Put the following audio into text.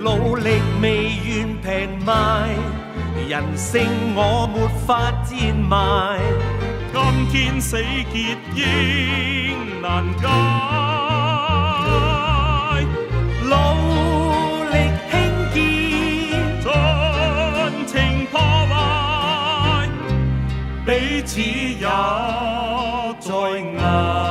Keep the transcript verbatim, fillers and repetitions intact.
努力未願平賣，人性我沒法賤賣。 今天死結應難解， 努力興建， 盡情破壞， 彼此也在捱。